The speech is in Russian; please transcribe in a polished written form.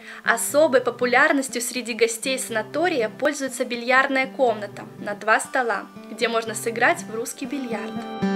Особой популярностью среди гостей санатория пользуется бильярдная комната на 2 стола, где можно сыграть в русский бильярд.